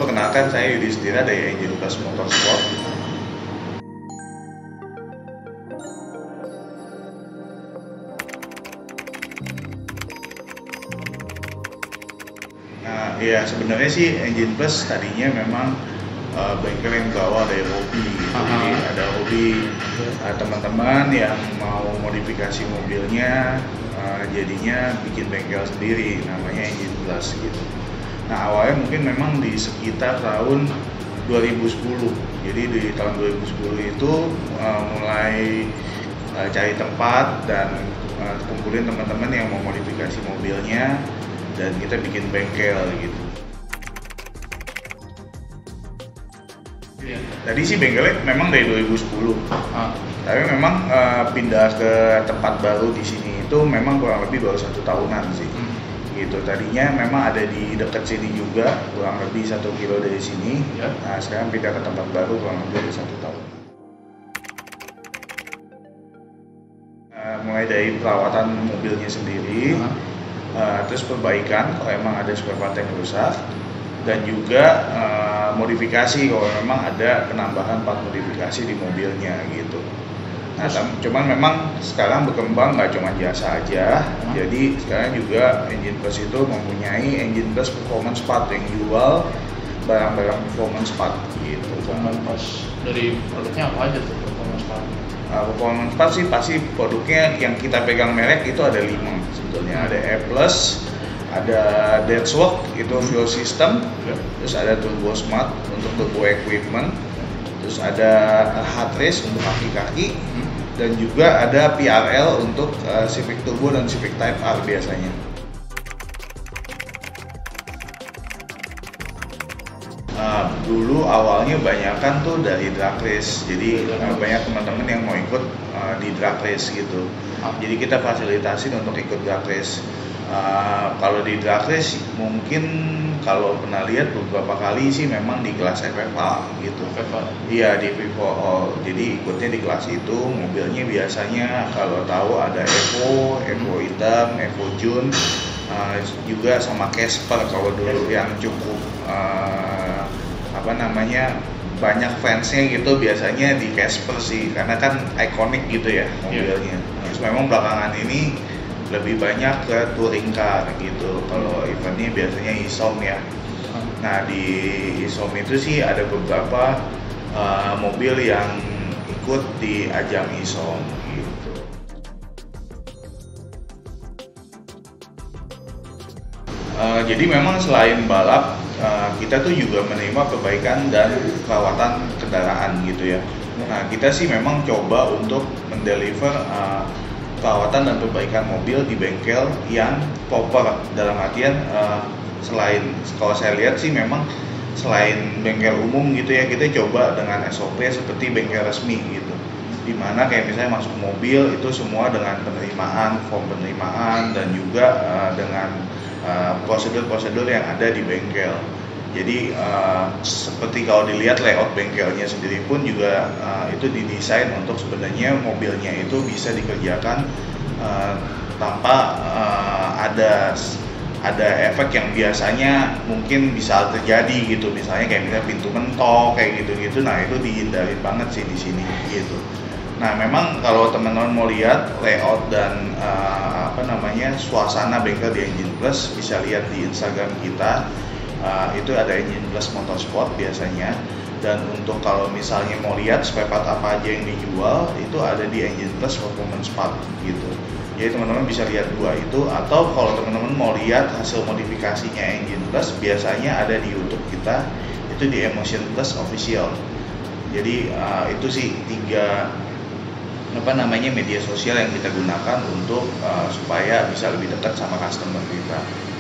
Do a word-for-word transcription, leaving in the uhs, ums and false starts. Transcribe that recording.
perkenalkan, saya Yudhistira dari Engine Plus Motorsport. Nah, ya sebenarnya sih Engine Plus tadinya memang uh, bengkel yang berawal dari hobi. Jadi ada hobi uh, teman-teman yang mau modifikasi mobilnya, uh, jadinya bikin bengkel sendiri, namanya Engine Plus gitu. Nah awalnya mungkin memang di sekitar tahun dua ribu sepuluh. Jadi di tahun dua ribu sepuluh itu uh, mulai uh, cari tempat dan uh, kumpulin teman-teman yang mau modifikasi mobilnya, dan kita bikin bengkel gitu. Iya. Tadi sih bengkelnya memang dari dua ribu sepuluh. Ah. Tapi memang uh, pindah ke tempat baru di sini itu memang kurang lebih baru satu tahunan sih. Hmm. Gitu. Tadinya memang ada di dekat sini juga, kurang lebih satu kilo dari sini. Ya. Nah sekarang pindah ke tempat baru kurang lebih dari satu tahun. Uh, mulai dari perawatan mobilnya sendiri, uh. Uh, terus perbaikan kalau memang ada spare part yang rusak, dan juga uh, modifikasi kalau memang ada penambahan part modifikasi di mobilnya gitu. Nah, cuman memang sekarang berkembang nggak cuma jasa aja, hmm. jadi sekarang juga Engine Plus itu mempunyai Engine Plus Performance Part yang jual barang-barang performance part gitu. Performance part dari produknya apa aja tuh performance part? Uh, performance part sih pasti produknya yang kita pegang merek itu ada lima sebetulnya. Ada E Plus, ada Deadswork itu fuel system, yeah. Terus ada Turbo Smart untuk turbo equipment, terus ada Hard Race untuk kaki-kaki, hmm. dan juga ada P R L untuk uh, Civic Turbo dan Civic Type R biasanya. Uh, dulu awalnya banyakan tuh dari drag race, jadi uh, banyak teman-teman yang mau ikut uh, di drag race gitu. Jadi kita fasilitasin untuk ikut drag race. Uh, kalau di drag race mungkin kalau pernah lihat beberapa kali sih memang di kelas F F A gitu. Iya di Vivo All. Jadi ikutnya di kelas itu, mobilnya biasanya kalau tahu ada Evo, Evo hitam, Evo June, uh, juga sama Casper kalau dulu yang cukup uh, apa namanya banyak fansnya gitu, biasanya di Casper sih karena kan ikonik gitu ya mobilnya. Terus memang belakangan ini lebih banyak ke touring car gitu. Kalau eventnya biasanya I S O M ya. Nah di I S O M itu sih ada beberapa uh, mobil yang ikut di ajang I S O M gitu. Uh, jadi memang selain balap, uh, kita tuh juga menerima perbaikan dan perawatan kendaraan gitu ya. Nah kita sih memang coba untuk mendeliver uh, perawatan dan perbaikan mobil di bengkel yang proper, dalam artian uh, selain kalau saya lihat sih memang selain bengkel umum gitu ya, kita coba dengan S O P seperti bengkel resmi gitu, dimana kayak misalnya masuk mobil itu semua dengan penerimaan, form penerimaan, dan juga uh, dengan uh, prosedur-prosedur yang ada di bengkel. Jadi uh, seperti kalau dilihat layout bengkelnya sendiri pun juga uh, itu didesain untuk sebenarnya mobilnya itu bisa dikerjakan uh, tanpa uh, ada ada efek yang biasanya mungkin bisa terjadi gitu, misalnya kayak misalnya pintu mentok kayak gitu-gitu. Nah itu dihindari banget sih di sini gitu. Nah memang kalau teman-teman mau lihat layout dan uh, apa namanya suasana bengkel di Engine Plus, bisa lihat di Instagram kita. Uh, itu ada Engine Plus Motorsport biasanya, dan untuk kalau misalnya mau lihat spare part apa aja yang dijual itu ada di Engine Plus Performance Part gitu. Jadi teman-teman bisa lihat dua itu, atau kalau teman-teman mau lihat hasil modifikasinya Engine Plus biasanya ada di YouTube kita, itu di Emotion Plus Official. Jadi uh, itu sih tiga apa namanya media sosial yang kita gunakan untuk uh, supaya bisa lebih dekat sama customer kita.